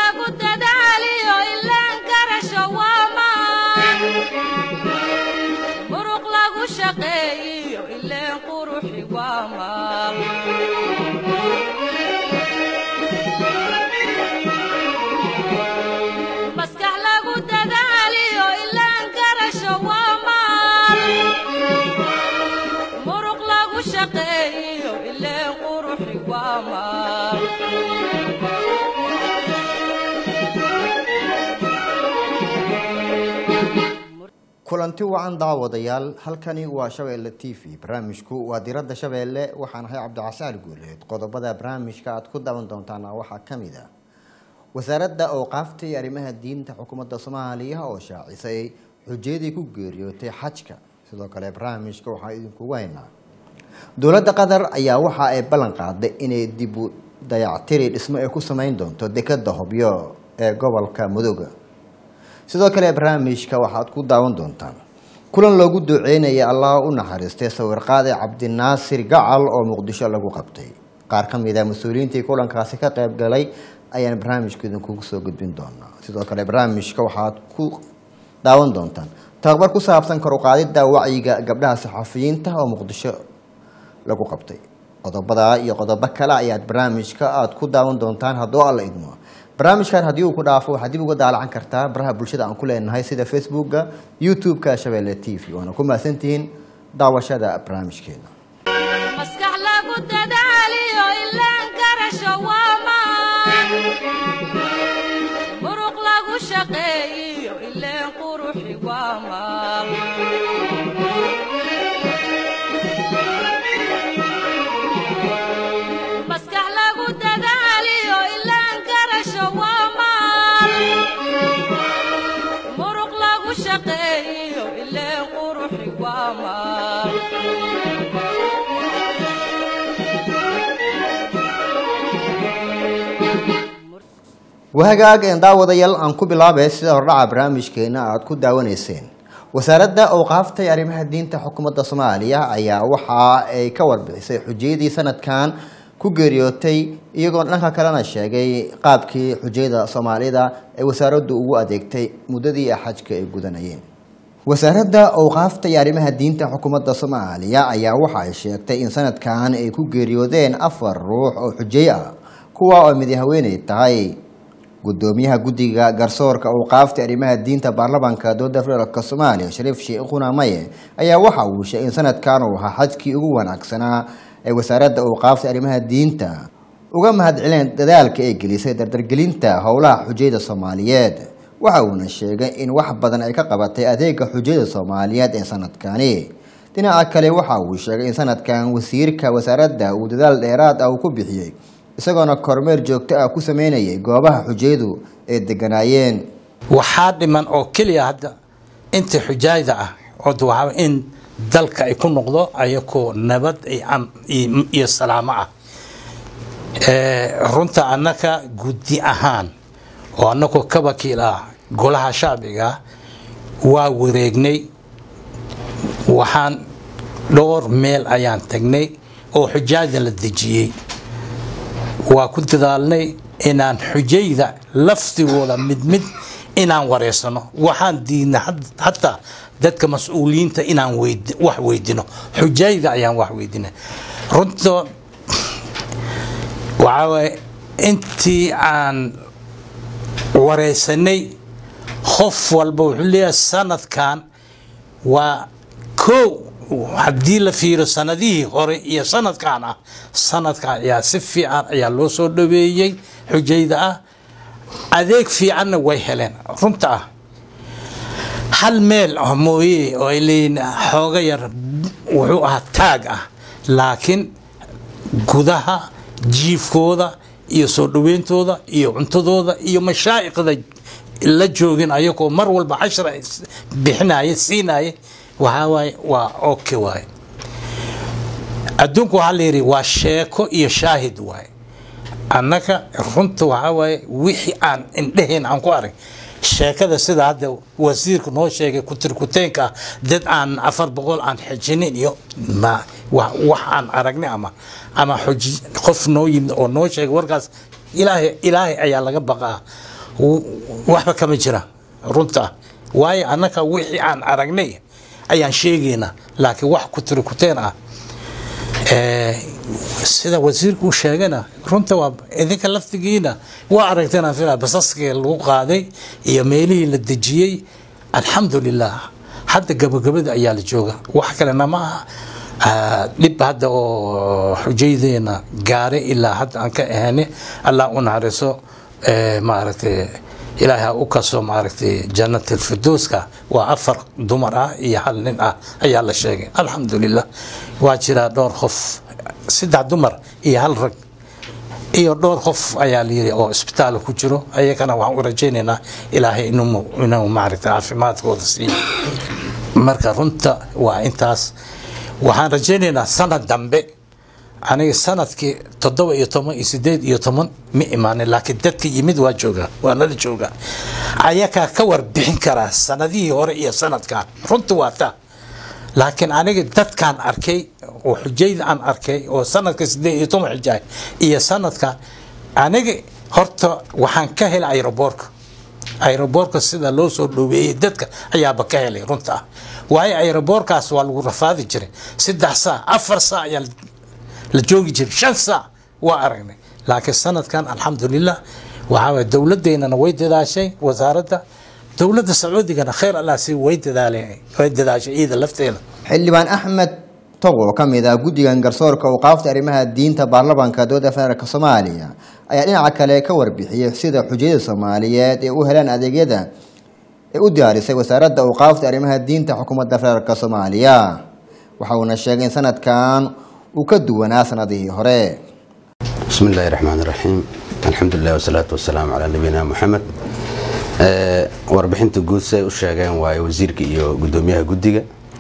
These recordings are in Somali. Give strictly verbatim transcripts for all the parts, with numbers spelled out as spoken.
lagu dadaaliyo ilaan garasho waa maal muruq lagu shaqeeyo ilaan quruxi waa maal maskax lagu dadaaliyo ilaan garasho waa maal muruq lagu shaqeeyo ilaan quruxi waa maal kulanti wacan daawadayaal halkani waa Shabeelle T V barnaamijku waa diradda Shabeelle waxaan ahay Cabdicasiir Guuleed qodobada barnaamijka aad ku daawan doontaan waxa kamid ah wasaaradda awqaafta iyo arrimaha diinta xukuumadda Soomaaliya oo shaacisay xujeedii ku geeriyootay xajka sidoo kale barnaamijka waxa idinku weynaa dawladda Qatar ayaa waxa ay ballan qaaday inay dib u dayactiri dhismo ay ku sameyn doonto dekedda Hobyo ee gobolka Mudug sidoo kale barnaamijka waxaad ku daawan doontaan kulan loogu duceynayay Allah u naxariistay sawir qaade Cabdinaasir Gacal oo Muqdisho lagu qabtay qaar kamid ah mas'uuliyiintii kulankaasi ka qayb galay ayaan barnaamijkeedan kugu soo gudbin doonaa sidoo kale barnaamijka waxaad ku daawan doontaan tababar ku saabsan kor u qaadida wacyiga gabdhaha saxafiyiinta oo Muqdisho lagu qabtay qodobada iyo qodobo kale ayaad barnaamijka aad ku daawan doontaan haddii alla idmo barnaamijkan hadii uu ku dhaafo waxa dib uga daalacan kartaa baraha bulshada aan ku leenahay sida Facebook-ga YouTube-ka Shabeelle T V waana ku maasantiin daawashada barnaamijkeena maskax lagu dadaaliyo ilaan garasho waa maal muruq lagu shaqeeyo ilaan quruxi waa maal maskax lagu dadaaliyo ilaan garasho waa maal muruq lagu shaqeeyo ilaan quruxi waa maal wahagaag ee daawadayaal aan ku bilaabay sida hordhaca barnaamijkeena aad ku daawanayseen wasaaradda awqaafta iyo arrimaha diinta xukuumadda Soomaaliya ayaa waxa ay ka warbixisay xujeedii sanadkan ku geeriyootay iyagoo dhanka kalena sheegay qaabkii xujeeda Soomaalida ay wasaaraddu ugu adeegtay muddadii xajka ay gudanayeen wasaaradda awqaafta iyo arrimaha diinta xukuumadda Soomaaliya ayaa waxa ay sheegtay in sanadkan ay ku geeriyoodeen afar ruux oo xujeey ah kuwa oo madaxweyne tahay gudoomiyaha guddiga garsoorka awqaafta arrimaha diinta baarlamaanka dowladda federaalka Soomaaliya Shariif Sheekh Qunamaye ayaa waxa uu sheegay in sanadkan uu ahaa xajkii ugu wanaagsanaa ee wasaaradda awqaafta arrimaha diinta uga mahadcelin dadaalka ay gelisay dardargelinta howlaha xujeeda Soomaaliyeed waxa uu sheegay in wax badan ay ka qabatay adeega xujeeda Soomaaliyeed ee sanadkani dhinaca kale waxa uu sheegay in sanadkan wasiirka wasaaradda uu dadaal dheeraad ah ku bixiyay isagoona kormeer joogto ah ku sameynayay goobaha xujeedu ee deganaayeen waxaa dhiman oo kaliya hadda inta xujaayda ah oo waxa in dalka ay ku noqdo ayako nabad iyo salaamo ah ee runta annaka guddi ahaan oo annako ka wakiil ah golaha shacbiga waa wareegnay waxaan dhowr meel ayaan tagnay oo xujaayda la dejiyay waa ku dadaalnay inaan xujayda laftigooda mid mid inaan wareysano waxaan diidna hatta dadka mas'uuliyiinta inaan wax weydino xujayda ayaan wax weydina runta waxa intii aan wareysanay qof walba wuxuu leeyahay sanadkan waa koow haddii la fiiro sanadihii hore iyo sanadkan ah sanadka ayaa si fiican ayaa loo soo dhaweeyay xujayda ah adeeg fiicanna way heleen runta ah hal meel ah mooyee oo ay leeyihiin xooga yar wuxuu ahaa taag ah laakiin gudaha jiifkooda iyo soo dhaweyntooda iyo cuntadooda iyo mashaayiqda la joogin ayagoo mar walba cashar bixinaya siinaya waxa waay waa okay waay adduunku waxa la yiri waa sheeko iyo shaahid waay annaka runta waxa waay wixii aan indhaheen aan ku arag sheekada sida hadda wasiirku noo sheegay ku tirkuteenka dad aan afar boqol aan xijinin iyo ma wax aan aragnay ama ama xuj qof noo yimid oo noo sheegay warkaas ilaahay ilaahay ayaa laga baqaa waxba kama jira runta waayo annaka wixii aan aragnay ayaan sheegaynaa laakiin wax ku tiri kuteen ah ee sida wasiirku sheegana runta waa idinka laftigiina waa aragtana fiila basaskii lagu qaaday iyo meelihii la dejiyay alxamdulillah hadda gabagabada ayaa la jooga wax kale ma dib hadda oo xujaydeena gaare ilaa hadda aan ka ahayn Allah u naxariiso ee maaragtay ilaaha u kaso maaragtay jannatul firdauska waa afar dumar ah iyo hal nin ah ayaa la sheegay alxamdulillah waa jira dhowr qof saddex dumar iyo hal rag iyo dhowr qof ayaa la yiri oo isbitaal ku jiro ayagana waxaan u rajaynaynaa ilaahay inuu inuu maaragtay caafimaadkooda siiyo marka runta waa intaas waxaan rajaynaynaa sanad dambe aniga sanadkii toddoba iyo toban iyo sideed iyo toban ma imaanin laakiin dadka yimid waa jooga waa nala jooga ayaga ka warbixin kara sanadihii hore iyo sanadkan runta waa taa laakiin aniga dadkan arkay oo xujayda aan arkay oo sanadka sideed iyo toban xijay iyo sanadka aniga horta waxaan ka helay aeroboorka aeroboorka sida loo soo dhaweeyay dadka ayaaba ka helay runta waayo aeroboorkaas waa lagu rafaadi jiray saddex saac afar saac ayaa la joogi jiray shan saac waa aragnay laakiin sanadkan alxamdulillah waxa dawladeena way dadaashay wasaaradda dawladda Sacuudigana khayr Allah si way dadaalay way dadaashay iyada lafteeda xildhibaan Axmed Togo kamid ah guddigan garsoorka oo qaafta arrimaha diinta baarlamaanka dowladda federaalka Soomaaliya ayaa dhinaca kale ka warbixiyay sida xujayada Soomaaliyeed ee u helaan adeegyada ee u diyaarisay wasaaradda oo qaafta arrimaha diinta xukuumadda federaalka Soomaaliya waxa uu sheegay sanadkan uu ka duwanaa sanadihii hore bismillahir rahmaanir rahiim alxamdulillah wasalaatu wasalaamu ala nabiyina Muhammad ee warbixinta guud say u sheegeen waa wasiirka iyo gudoomiyaha guddiga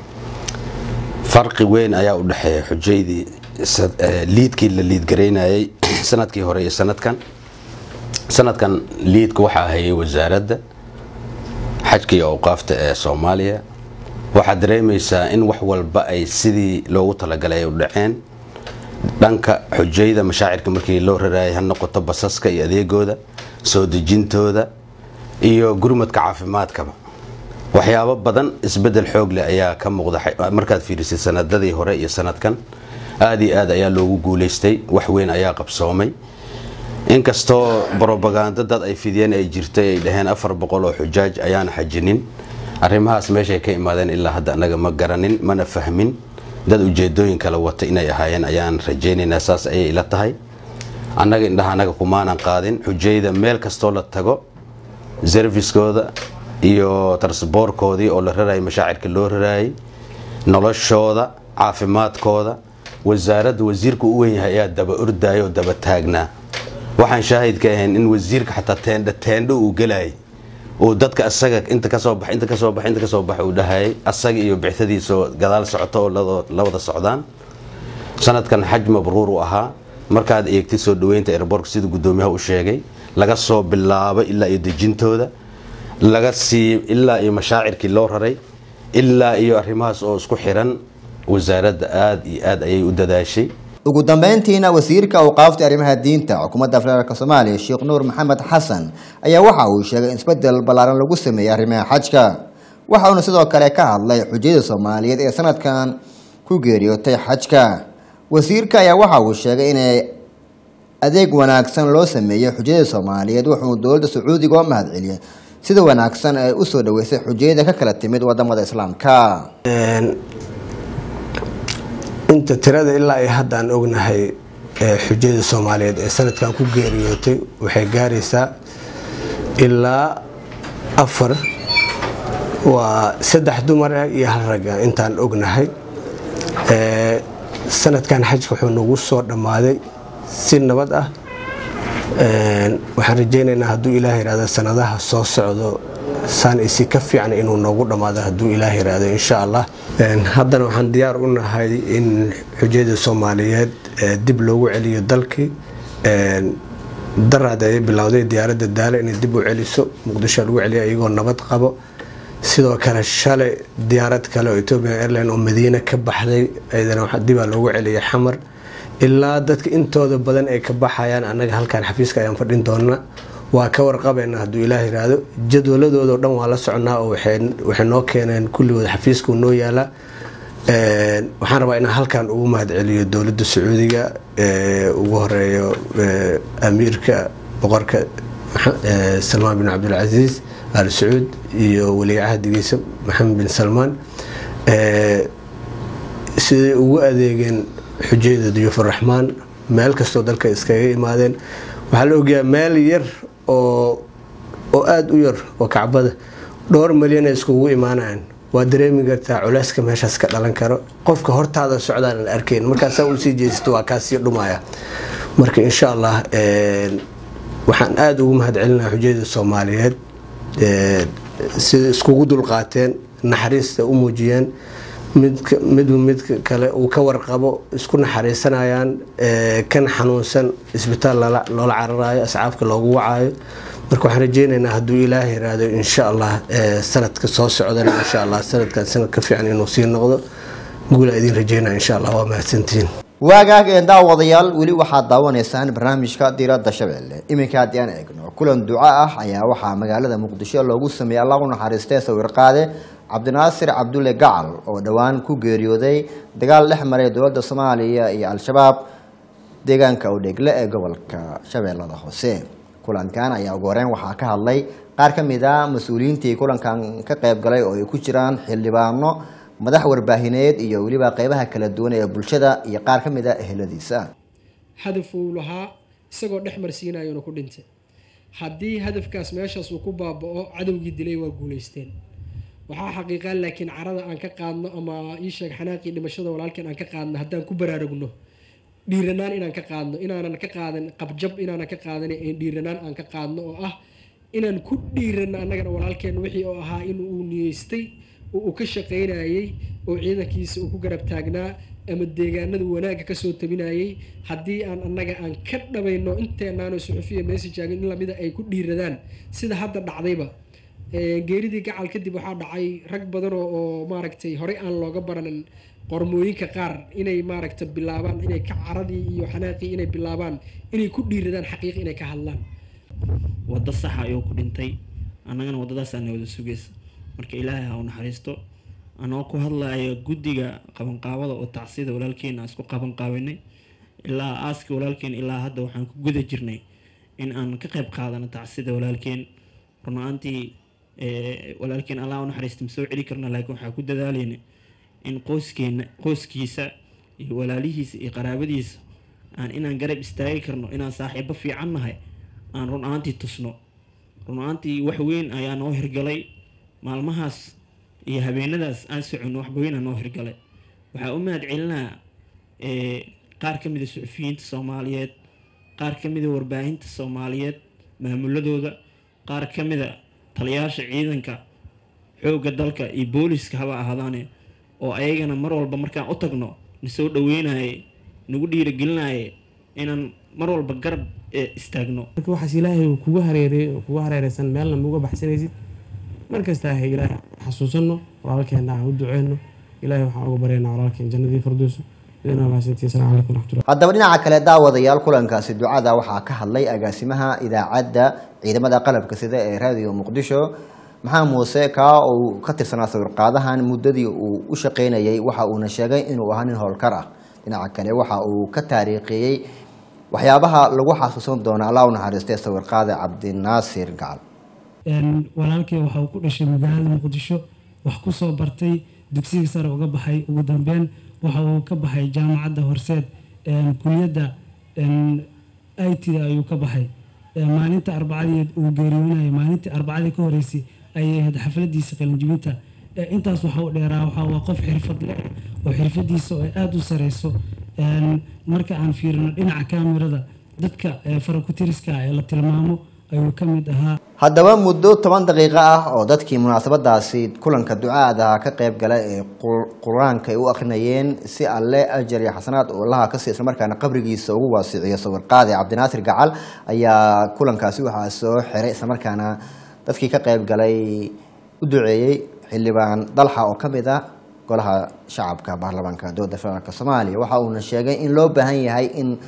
farqi weyn ayaa u dhaxeeya xujaydii liidkii la liid gareynayay sanadkii hore iyo sanadkan sanadkan liidku waxa ahaayay wasaaradda xajka iyo awqaafta ee Soomaaliya waxa dareemaysaa in wax walba ay sidii loogu talagalay u dhaceen dhanka xujayda mashaacirka markii loo raraayay han noqoto basaska iyo adeegooda soo dejintooda iyo gurmadka caafimaadkaba waxyaabo badan isbedel xoog leh ayaa ka muuqda markaad fiirisay sanadadii hore iyo sanadkan aad iyo aad ayaa loogu guuleystay wax weyn ayaa qabsoomay inkastoo propaganda dad ay fidiyeen ay jirtay ay dhaheen afar boqol oo xujaaj ayaan xajinin arrimahaas meeshay ka imaadeen ilaa hadda anaga ma garanin mana fahmin dad ujeedooyin kala wata inay ahaayeen ayaan rajaynaynaa saas ayay ila tahay annaga indhaha anaga kumaanan qaadin xujayda meel kastoo la tago service-kooda iyo transportkoodii oo la raraayay mashaacirka loo raraayay noloshooda caafimaadkooda wasaaradda wasiirku u weyn yahay ayaa daba ordaayo oo daba taagnaa waxaan shaahid ka ahayn in wasiirka xataa teendha teendho uu galay oo dadka asaga inta ka soo bax inta ka soo bax inta ka soo bax uu dhahay asaga iyo bixtadiisa gadaal socoto oo la wada socdaan sanadkan xaj mabruur u ahaa markaad eegtay soo dhaweynta airport sida gudoomiyaha u sheegay laga soo bilaabo ilaa iyo dejintooda laga sii ilaa iyo mashaacirkii loo raray ilaa iyo arrimahaas oo isku xiran wasaaradda aad iyo aad ayay u dadaashay ugu dambeyntiina wasiirka awqaafta arrimaha diinta xukuumadda federaalka Soomaaliya Sheekh Nuur Maxamed Xasan ayaa waxa uu sheegay in isbedel ballaaran lagu sameeyay arrimaha xajka waxa uu sidoo kale ka hadlay xujayada Soomaaliyeed ee sanadkan ku geeriyootay xajka wasiirka ayaa waxa uu sheegay in adeeg wanaagsan loo sameeyay xujayada Soomaaliyeed wuxuu dowladda Sacuudiga u mahadceliyay sida wanaagsan ay u soo dhaweysay xujayada ka kala timid wadamada Islaamka inta tirada ilaa ay hadda aan ognahay xujayada Soomaaliyeed ee sanadkan ku geeriyootay waxay gaaraysaa ilaa afar waa saddex dumar iyo hal rag intaan ognahay ee sanadkan xajka wuxuu nagu soo dhamaaday si nabad ah ee waxaan rajaynaynaa hadduu Ilaahay yiraahdo sanadaha soo socdo saan isi ka fiican inuu noogu dhamaado hadduu Ilaahay yiraahdo insha Allah haddana waxaan diyaar u nahay in xujayada Soomaaliyeed dib loogu celiyo dalkii darada ay bilowday diyaaradda daala in dib u celiso Muqdisho lagu celiyo iyagoo nabad qabo sidoo kale shalay diyaarad kale oo Ethiopian Airlines oo Madiina ka baxday ayadana waxa dib loogu celiyo Xamar ilaa dadka intooda badan ay ka baxayaan anaga halkan xafiiska ayaan fadhin doonaa waa ka warqabayna hadduu ilaah yiraahdo jadwaladooda dhan waa la soconaa oo waxay noo keeneen kulligood xafiiska noo yaala waxaan rabaa inaan halkan ugu mahadceliyo dowladda Sacuudiga ugu horeeyo amiirka boqorka Salmaan bin Abdul Aziz Al Saud iyo wali ahdigiisa Maxamed bin Salmaan sidii ugu adeegeen xujayda Duyuuf Raxmaan meel kastoo dalka iskaga imaadeen waxa la ogyahay meel yar oo oo aad u yar oo Kacbada dhowr milyan iskugu imaanayaan waa dareemi kartaa culeyska meeshaas ka dhalan karo qofka hortaada socdaan aan arkayn markaas uu sii jeesto waa kaasi dhumaya marka insha Allah ee waxaan aad ugu mahadcelinayaa xujayda Soomaaliyeed ee sida iskugu dulqaateen naxariista u muujiyeen mid mid mid kale uu ka warqabo isku naxariisanayaan ee kan xanuunsan isbitaal loola cararayo asxaabka loogu wacaayo marka waxaan rajeynaynaa hadduu ilaahay yiraahdo insha Allah sanadka soo socdana insha Allah sanadkan sanad ka fiican inuu sii noqdo guul idin rajeynaa insha Allah waa mahadsantiin waagaag ee daawadayaal weli waxaad daawanaysaan barnaamijka diiradda Shabeelle iminka haddii aan eegno kulan duco ah ayaa waxaa magaalada Muqdisho loogu sameeyay Allah u naxariistay sawir qaade Cabdinaasir Cabdulle Gacal oo dhawaan ku geeriyooday dagaal dhex maray dowladda Soomaaliya iyo Al-Shabaab deegaanka u dhegle ee gobolka Shabeellada Hoose kulankan ayaa ugu horeen waxaa ka hadlay qaar ka mid ah mas'uuliyiintii kulankan ka qayb galay oo ay ku jiraan xildhibaano madax warbaahineed iyo waliba qaybaha kala duwan ee bulshada iyo qaar ka mid ah eheladiisa hadaf uu lahaa isagoo dhex marsiinayna ku dhintay haddii hadafkaas meeshaas uu ku baaba'o cadawgii dilay waa guuleysteen waxaa xaqiiqa laakiin carada aan ka qaadno ama ii sheeg xanaaqii dhimashada walaalkeen aan ka qaadno haddaan ku baraarugno dhiiranaan inaan ka qaadno inaanan ka qaadan qabjab inaanan ka qaadan ee dhiiranaan aan ka qaadno oo ah inaan ku dhiirano annagana walaalkeen wixii oo ahaa in uu niyeystay oo uu ka shaqeynayay oo ciidankiisa uu ku garab taagnaa ama deegaanada wanaagga ka soo tabinayay haddii aan annaga aan ka dhabayno inteenaano suxufiya message in lamida ay ku dhiiradaan sida hadda dhacdayba geeridii Gacal kadib waxaa dhacay rag badan oo maaragtay hore aan looga baranin qormooyinka qaar inay maaragtay bilaabaan inay ka caradii iyo xanaaqii inay bilaabaan inay ku dhiiradaan xaqiiq inay ka hadlaan wada sax ah oo ku dhintay annagana wadadaas aan wada sugaysa marka ilaahay ha u naxariisto anoo ku hadlayo guddiga qaban qaabada oo tacsida walaalkeen isku qaban qaabinay ilaa aaska walaalkeen ilaa hadda waxaan ku guda jirnay in aan ka qayb qaadano tacsida walaalkeen runaantii ee walaalkeen Allah u naxariisto soo celi karna laakiin waxa ku dadaalayna in qoyskeena qoyskiisa iyo walaalihiisa iyo qaraabadiisa aan inaan garab istaagi karno inaan saaxiibo fiican nahay aan runaantii tusno runaantii wax weyn ayaa noo hirgalay maalmahaas iyo habeenadaas aan socono wax weyn noo hirgalay waxa u mahad celinaa ee qaar ka mid ah suxufiyiinta Soomaaliyeed qaar ka mid ah warbaahinta Soomaaliyeed maamuladooda qaar ka mid ah taliyaasha ciidanka xoogga dalka iyo booliska haba ahaadaan oo ayagana mar walba markaan u tagno nisoo dhaweynay nagu dhiirigelinay inaan mar walba garab istaagno waxaas ilaahay kugu hareeray kugu hareeraysan meelna muga baxsanaysid markasta ay ilaahay xasuusano walaalkeena aan u duceeyno ilaahay waxaan ugu bareynaa walaalkeen jannadii firdawsi haddaba dhinaca kale daawadayaal kulankaasi ducada waxaa ka hadlay agaasimaha idaacadda ciidamada qalabka sida ee raadiyo Muqdisho maxamed muuse ka oo ka tirsanaa sawir qaadahan muddadii uu u shaqeynayay waxa uu na sheegay inuu ahaa nin howlkar ah dhinaca kale waxa uu ka taariikhiyay waxyaabaha lagu xasuusan doono Allah u naxariistay sawir qaade Cabdinaasir Gacal een walaalkay waxa uu ku dhashay magaalada Muqdisho wax ku soo bartay dugsiga sare uga baxay ugu dambeyn waxa uu ka baxay jaamacadda Horseed ee kulliyadda I T ayuu ka baxay maalinta arbacadii uu geeriyoonay maalintii arbacadii ka horeysay ayay ahayd xafladiisa qalin jibinta intaas waxa uu dheeraa waxa uu qof xirfad leh oo xirfadiisa aad u sareyso marka aan fiirino dhinaca kaamirada dadka farakutiriska ee la tilmaamo ayuu ka mid ahaa haddaba muddo toban daqiiqo ah oo dadkii munaasabadaasi kulanka ducaada ka qayb galay ee quraanka ay u akhrinayeen si alle ajar iyo xasanaad oo Allah ka siiyay markaana qabrigiisa ugu waasiciyo sawir qaade Cabdinaasir Gacal ayaa kulankaasi waxa soo xiray isla markaana dadkii ka qayb galay u duceeyay xildhibaan Dalxa oo ka mid ah golaha shacabka baarlamaanka dowladda federaalka Soomaaliya waxa uu sheegay in loo baahan yahay in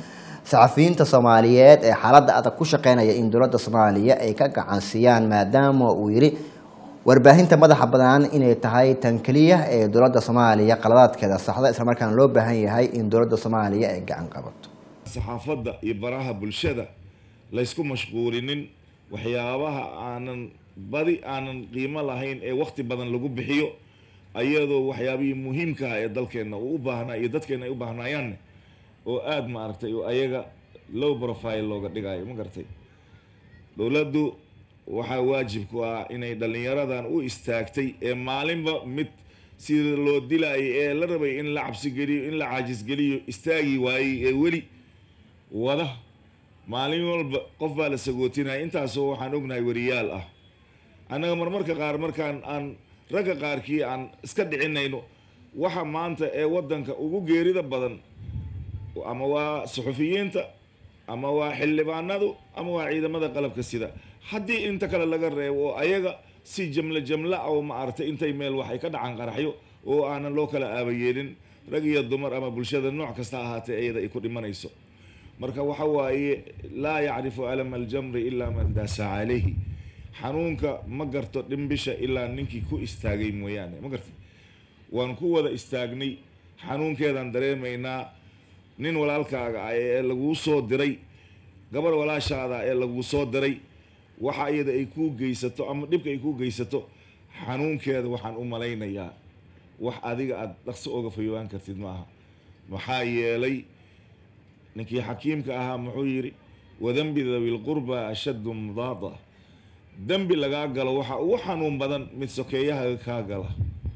saxafiyiinta soomaaliyeed ee xaaladda adag ku shaqeynaya in dowladda soomaaliya ay ka gacansiiyaan maadaama uu yidhi warbaahinta madaxa bannaan inay tahay tan keliya ee dowladda soomaaliya qaladaadkeeda saxda islamarkaana loo baahan yahay in dowladda soomaaliya ay gacan qabato saxaafadda iyo baraha bulshada laysku mashquulinin waxyaabaha aanan badi aanan qiimo lahayn ee waqti badan lagu bixiyo ayadoo waxyaabihii muhiimka ah ee dalkeenna uu u baahnaa iyo dadkeenna ay u baahnaayaan oo aada maaragtay oo ayaga low profile looga dhigayo ma garatay dowladdu waxaa waajib ku ah inay dhallinyaradan u istaagtay ee maalinba mid sida loo dilayay ee la rabay in la cabsi geliyo in la caajis geliyo istaagi waayey ee weli wada maalin walba qof baa la sagootinaya intaasoo waxaan ognahay wariyaal ah annaga marmarka qaar markaan aan ragga qaarkii aan iska dhicinayno waxa maanta ee waddanka ugu geerida badan ama waa suxufiyiinta ama waa xildhibaanadu ama waa ciidamada qalabka sida haddii inta kale laga reebo oo ayaga si jamla jamla oo ma aragtay intay meel waxay ka dhacan qaraxyo oo aanan loo kala aabayeelin rag iyo dumar ama bulshada nooc kasta ahaatee iyada ay ku dhimanayso marka waxa waaye laa yacrifu alama aljamri ilaa man daasa calayhi xanuunka ma garto dhimbisha ilaa ninkii ku istaagay mooyaane ma gartay waan ku wada istaagnay xanuunkeedaan dareemaynaa nin walaalkaaga ah ee laguu soo diray gabar walaashaada ee laguu soo diray waxa iyada ay kuu geysato ama dhibka ay kuu geysato xanuunkeeda waxaan u malaynayaa wax adiga aada dhaqso oga fayoobaan kartid maaha maxaa yeelay ninkii xakiimka ahaa muxuu yidhi wadanbi dawi lqurba ashaddu mudaada dembi lagaa galo waxa ugu xanuun badan mid sokeeyaha kaa gala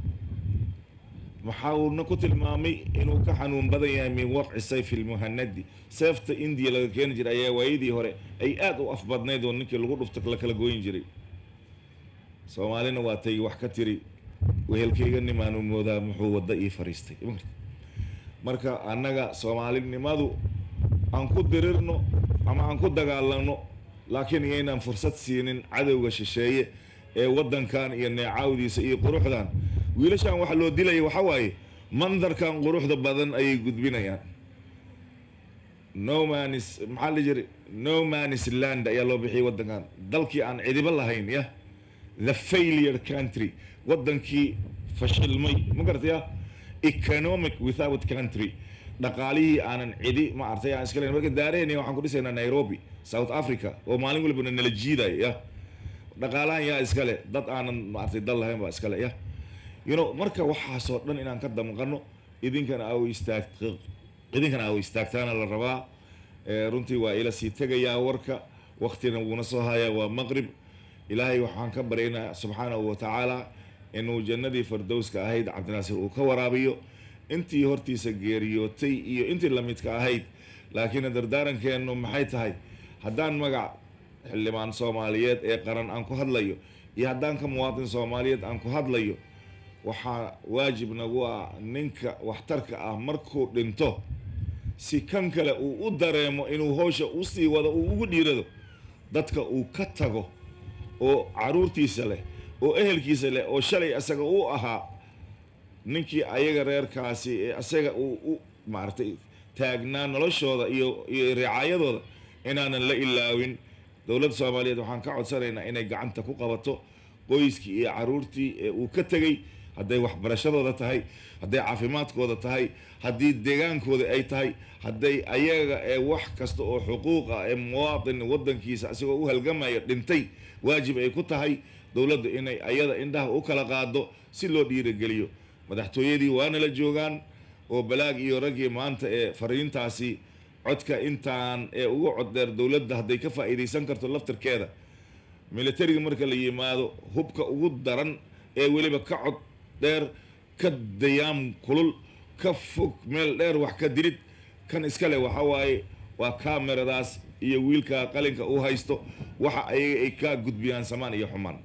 maxaa uuna ku tilmaamay inuu ka xanuun badan yahay min waqci sayfi lmuhanadi seefta indiya laga keeni jiray ayaa waayadii hore ay aada u afbadnayd oo ninkii lagu dhufto la kala gooyin jiray soomaalina waa tay wax ka tiri wehelkayga nimaanu moodaa muxuu wadda ii fariistay marka annaga soomaalinimadu aan ku dirirno ama aan ku dagaalanno laakiin iyaynaan fursad siinin cadowga shisheeye ee waddankan iyo neecaawdiisa iyo quruxdan wiilashaan waxa loo dilaya waxa waaye mandarkan quruxda badan ayay gudbinayaan no manis maxaa la jiri no manis land ayaa loo bixiyay waddankan dalkii aan cidiba lahayn ya the failure country waddankii fashilmay ma garataya economic without country dhaqaalihii aanan cidi ma artay aan iska leyn marka daareeni waxaan ku dhisaynaa Nairobi South Africa oo maalin walba nala jiiday ya dhaqaalahan yaa iskale dad aanan ma artay dal lahayn baa iskale ya you know marka waxaasoo dhan inaan ka damqano idinkana aa istaag idinkana aa istaagtaana la rabaa runtii waa ila sii tegayaa warka waqtina wuuna soo hayaa waa maqrib ilaahay waxaan ka baryaynaa subxaanahu wa tacaala inuu jannadii fardowska ahayd cabdinaasir uu ka waraabiyo intii hortiisa geeriyootay iyo intii lamidka ahayd laakiin dardaarankeenu maxay tahay haddaan magac xildhibaan soomaaliyeed ee qaran aan ku hadlayo iyo haddaan ka muwaadin soomaaliyeed aan ku hadlayo waxaa waajib nagu ah ninka waxtarka ah markuu dhinto si kan kale uu u dareemo inuu howsha usii wado uu ugu dhiirado dadka uu ka tago oo caruurtiisa leh oo ehelkiisa leh oo shalay asaga uu ahaa ninkii ayaga reerkaasi ee asaga uu u maaragtay taagnaa noloshooda iyo iyo ricaayadooda inaanan la ilaawin dowladda soomaaliyeed waxaan ka codsanaynaa inay gacanta ku qabato qoyskii iyo caruurtii ee uu ka tegay hadday waxbarashadooda tahay hadday caafimaadkooda tahay haddii deegaankooda ay tahay hadday ayaga ee wax kasta oo xuquuq ah ee muwaadin waddankiisa isagoo u halgamaya dhintay waajib ay ku tahay dowladda inay ayada indhaha u kala qaado si loo dhiirageliyo madaxtooyadii waana la joogaan oo balaag iyo raggii maanta ee fariintaasi codka intaan ee ugu cod dheer dowladda hadday ka faa'iidaysan karto laftirkeeda militariga marka la yimaado hubka ugu daran ee weliba ka cod dheer ka dayaam kulul ka fog meel dheer wax ka dirid kan iskale waxa waaye waa kaamiradaas iyo wiilka qalinka u haysto waxa ayaga ay ka gudbiyaan samaan iyo xumaan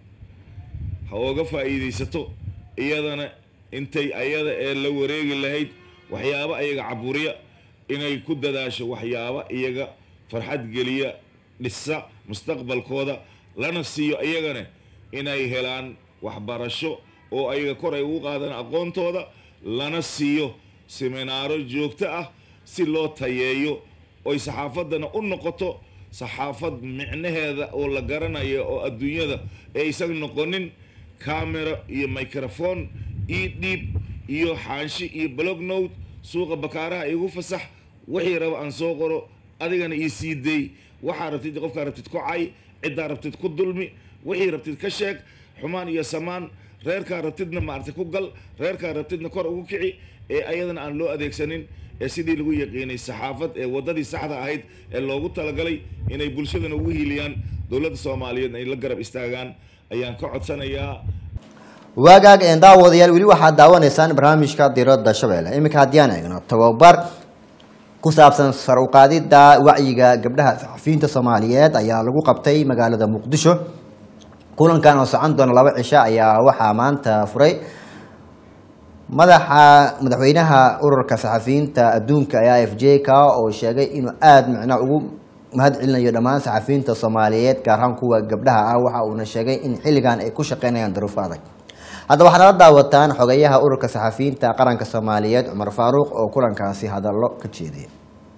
ha ooga faa'iidaysato iyadana intay ayada ee la wareegi lahayd waxyaabo ayaga caburiya inay ku dadaasho waxyaabo iyaga farxad geliya dhisa mustaqbalkooda lana siiyo iyagana inay helaan waxbarasho oo ayaga kor ay ugu qaadaan aqoontooda lana siiyo seminaaro joogto ah si loo tayeeyo oy saxaafaddana u noqoto saxaafad micnaheeda oo la garanayo oo adduunyada aysan noqonin camera iyo microphone iyo dhiib iyo xaanshi iyo blog note suuqa bakaaraha igu fasax wixii raba aan soo qoro adigana ii sii day waxaa rabtid qofkaa rabtid ku cay ciddaa rabtid ku dulmi wixii rabtid ka sheeg xumaan iyo samaan reerkaa rabtidna maartay ku gal reerkaa rabtidna kor ugu kici ee ayadana aan loo adeegsanin ee sidii lagu yaqiinay saxaafad ee waddadii saxda ahayd ee loogu talagalay inay bulshadana ugu hiiliyaan dowladda soomaaliyeed ay la garab istaagaan ayaan ka codsanayaa. waagaag een daawadayaal weli waxaad daawanaysaan barnaamijka diradda shabeelle iminka haddii aan eegno tababar ku saabsan sar u qaadidda wacyiga gabdhaha saxafiyiinta soomaaliyeed ayaa lagu qabtay magaalada muqdisho. kulankan oo socon doona laba cisho ayaa waxaa maanta furay madaxa madaxweynaha ururka saxafiyiinta adduunka ee I F J ka oo sheegay inuu aada micno ugu mahad celinayo dhammaan saxafiyiinta soomaaliyeed gaar ahaan kuwa gabdhaha ah waxa uuna sheegay in xilligan ay ku shaqeynayaan duruufo adag. hadda waxaad nala daawataan xogayaha ururka saxafiyiinta qaranka soomaaliyeed Cumar Faaruq oo kulankaasi hadallo ka jeediyay.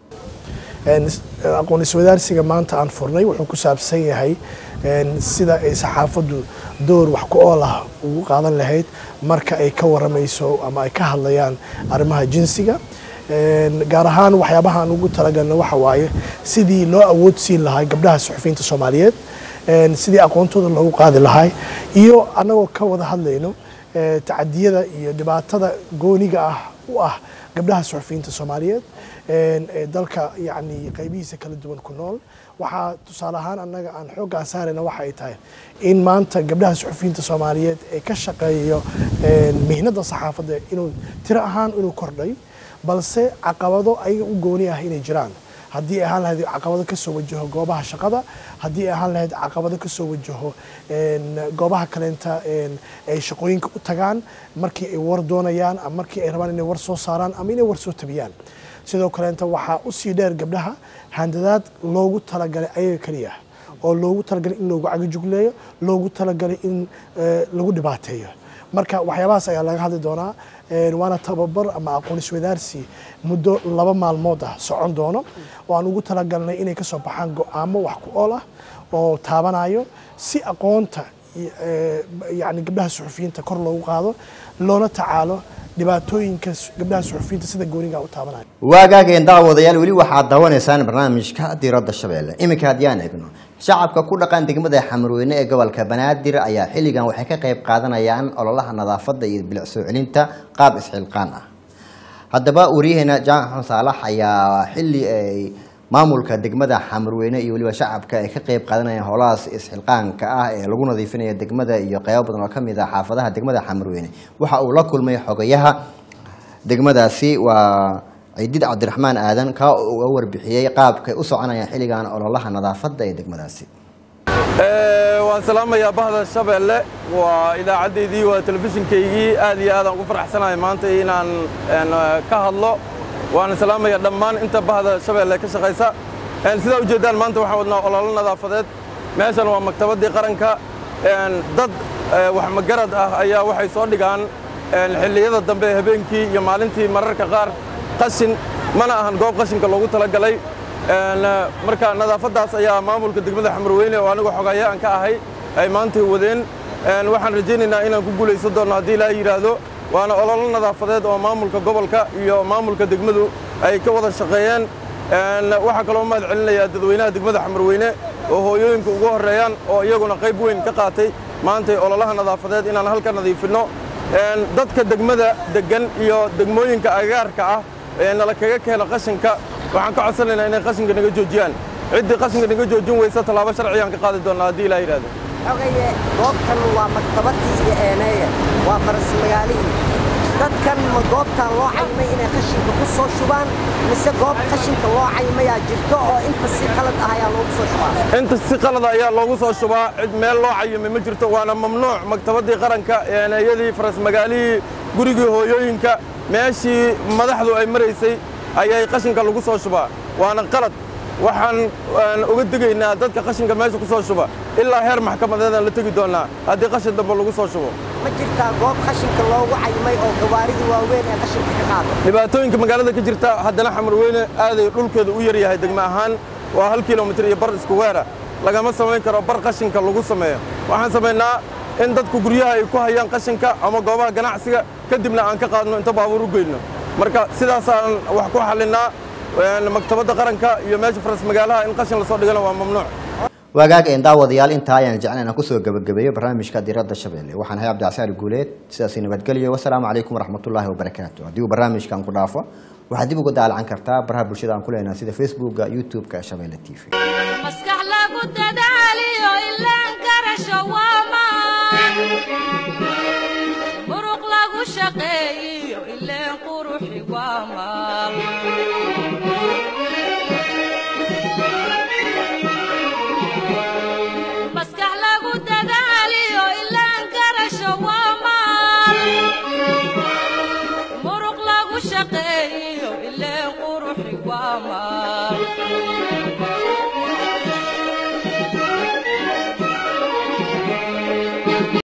aqoon iswadaarsiga maanta aan furnay wuxuu ku saabsan yahay sida ay saxaafaddu door wax ku ool ah ugu qaadan lahayd marka ay ka waramayso ama ay ka hadlayaan arrimaha jinsiga gaar ahaan waxyaabaha aan ugu talagalna waxa waaye sidii loo awood siin lahaa gabdhaha saxafiyiinta Soomaaliyeed sidii aqoontooda loogu qaadi lahaa iyo anagoo ka wada hadlayno tacadiyada iyo dhibaatada gooniga ah u ah gabdhaha saxafiyiinta Soomaaliyeed ee dalka yani qaybihiisa kala duwan ku nool waxaa tusaale ahaan annaga aan xoogga saarayna waxa ay tahay in maanta gabdhaha saxafiyiinta Soomaaliyeed ee ka shaqeeyo mihnada saxaafadda inuu tiro ahaan inuu kordhay balse caqabado ay u gooni ah inay jiraan haddii ay ahaan lahayd caqabado ka soo wajaho goobaha shaqada haddii ay ahaan lahayd caqabado ka soo wajaho goobaha kaleenta ay shaqooyinka u tagaan markii ay war doonayaan ama markii ay rabaan inay war soo saaraan ama inay war soo tabiyaan sidoo kaleenta waxaa u sii dheer gabdhaha handadaad loogu talagalay ayaga kaliya oo loogu talagalay in loogu cagajugleeyo loogu talagalay in lagu dhibaateeyo marka waxyaabahaas ayaa laga hadli doonaa waana tababar ama aqoon iswadaarsi muddo laba maalmood ah socon doono oo aan ugu talagalnay inay ka soo baxaan go'aamo wax ku ool ah oo taabanayo si aqoonta yani gabdhaha saxafiyiinta kor loogu qaado loona tacaalo dhibaatooyinka gabdhaha saxafiyiinta sida gooniga u taabanayo. waagaageen daawadayaal weli waxaad daawanaysaan barnaamijka diradda shabeelle iminka haddii aan eegno shacabka ku dhaqan degmada Xamarweyne ee gobolka Banaadir ayaa xilligan waxay ka qayb qaadanayaan ololaha nadaafadda iyo bilic soo celinta qaab isxilqaan ah. haddaba wariyaheena Jaan Saalax ayaa xilli ay maamulka degmada Xamarweyne iyo waliba shacabka ay ka qayb qaadanayaan howlahaas isxilqaanka ah ee lagu nadiifinayo degmada iyo qaybo badan oo ka mid ah xaafadaha degmada Xamarweyne waxa uu la kulmay xogayaha degmadaasi waa ciidid Cabdiraxmaan Aadan ka oo warbixiyay qaabka u soconaya xilligan ololaha nadaafadda ee degmadaasi. ee waan salaamayaa bahda Shabeelle waa idaacadeedii waa telefishinkaygii aad iyo aad aan ugu faraxsanahay maanta inaan ka hadlo waan salaamayaa dhammaan inta bahda Shabeelle ka shaqeysa ee sida u jeedaan maanta waxaan wadnaa olole nadaafadeed meeshan waa maktabadii qaranka dad wax magarad ah ayaa waxay soo dhigaan xilliyada dambe habeenkii iyo maalintii mararka qaar qashin mana ahan goob qashinka loogu talagalay marka nadaafadaas ayaa maamulka degmada Xamarweyne oo anigu xogaaya aan ka ahay ay maanta wadeen waxaan rajaynaynaa inaan ku guuleysan doono haddii la yiraahdo waana olole nadaafadeed oo maamulka gobolka iyo maamulka degmadu ay ka wada shaqeeyeen waxa kale oo mahad celinayaa dadweynaha degmada Xamarweyne oo hooyooyinka ugu horeeyaan oo iyaguna qayb weyn ka qaatay maanta ololaha nadaafadeed inaan halka nadiifino dadka degmada degan iyo degmooyinka agaarka ah ee nala kaga keeno qashinka waxaan ka codsanaynaa inay qashinka naga joojiyaan ciddii qashinka naga joojin weysa tallaabo sharci aan ka qaadi doonaa haddii la yiraahdo xogaye goobtan waa maktabadii iyo eeneeye waa faras magaalihii dadkan ma goobtaan loo caymay inay qashinka ku soo shubaan mise goob qashinka loo caymayaa jirto oo inta si qalad ah ayaa loogu soo shubaa inta si qalad ayaa loogu soo shubaa cid meel loo caymay ma jirto waana mamnuuc maktabadii qaranka eeneeyadii faras magaalihii gurigii hooyooyinka meeshii madaxdu ay maraysay ayay qashinka lagu soo shubaa waana qalad waxaan uga digaynaa dadka qashinka meesha ku soo shuba ilaa heer maxkamadeedaan la tegi doonaa haddii qashin dambe lagu soo shubo ma jirtaa goob qashinka loogu caymay oo gawaarida waaweyn ee qashinka ka qaado dhibaatooyinka magaalada ka jirta haddana xamarweyne aaday dhulkeedu u yaryahay degmo ahaan waa hal kilomitir iyo bar isku weera lagama samayn karo bar qashinka lagu sameeyo waxaan samaynaa in dadku guryaha ay ku hayaan qashinka ama goobaha ganacsiga kadibna aan ka qaadno inta baabuur u geyno marka sidaasaan wax ku xallinaa maktabadda qaranka iyo meesha faras magaalaha in qashin lasoo dhigana waa mamnuuc wagaag een daawadayaal intaa ayaan jeclaan inaan kusoo gabagabeeyo barnaamijka diradda shabeelle waxaan ahay cabdicasaar guuleed sidaasi nabadgelyo wasalaamu calaykum waraxmatullaahi wabarakaatu haddii uu barnaamijkan ku dhaafo waxaad dib uga daalacan kartaa baraha bulshada aan ku leenahay sida facebooka youtube-ka shabeelle t v maskax lagu dada